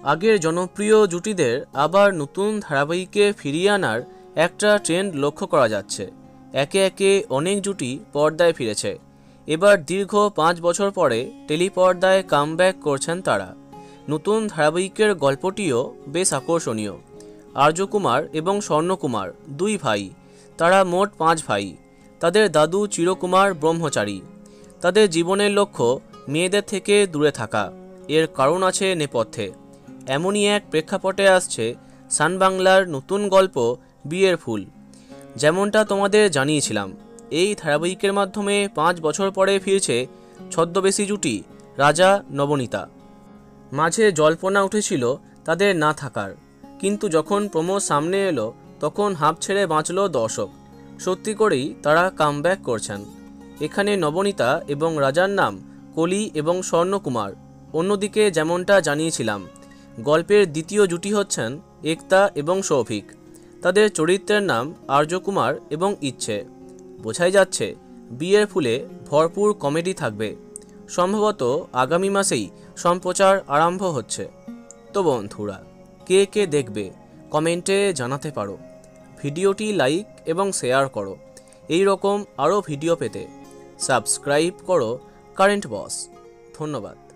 আগের জনপ্রিয় জুটিদের আবার নতুন ধারাবাহিকে ফিরিয়ে আনার একটা ট্রেন্ড লক্ষ্য করা যাচ্ছে। একে একে অনেক জুটি পর্দায় ফিরেছে। এবার দীর্ঘ 5 বছর পরে টেলিপর্দায় কামব্যাক করছেন তারা। নতুন ধারাবাহিকের গল্পটিও বেশ আকর্ষণীয়। আর্যকুমার এবং স্বর্ণকুমার 2 ভাই, তারা মোট 5 ভাই। তাদের দাদু চিরকুমার ব্রহ্মচারী। তাদের জীবনের লক্ষ্য মেয়েদের থেকে দূরে থাকা। এর কারণ আছে নেপথ্যে। এমনই এক প্রেক্ষাপটে আসছে সান বাংলার নতুন গল্প বিয়ের ফুল। যেমনটা তোমাদের জানিয়েছিলাম, এই ধারাবাহিকের মাধ্যমে 5 বছর পরে ফিরছে ছদ্মবেশী জুটি রাজা নবনীতা। মাঝে জল্পনা উঠেছিল তাদের না থাকার, কিন্তু যখন প্রোমো সামনে এলো তখন হাঁপ ছেড়ে বাঁচল দর্শক। সত্যি করেই তারা কামব্যাক করছেন। এখানে নবনীতা এবং রাজার নাম কলি এবং স্বর্ণকুমার। অন্যদিকে যেমনটা জানিয়েছিলাম, গল্পের দ্বিতীয় জুটি হচ্ছেন একতা এবং সৌভিক। তাদের চরিত্রের নাম আর্যকুমার এবং ইচ্ছে। বোঝাই যাচ্ছে বিয়ের ফুলে ভরপুর কমেডি থাকবে। সম্ভবত আগামী মাসেই সম্প্রচার আরম্ভ হচ্ছে। তো বন্ধুরা, কে কে দেখবে কমেন্টে জানাতে পারো। ভিডিওটি লাইক এবং শেয়ার করো। এই রকম আরও ভিডিও পেতে সাবস্ক্রাইব করো কারেন্ট বস। ধন্যবাদ।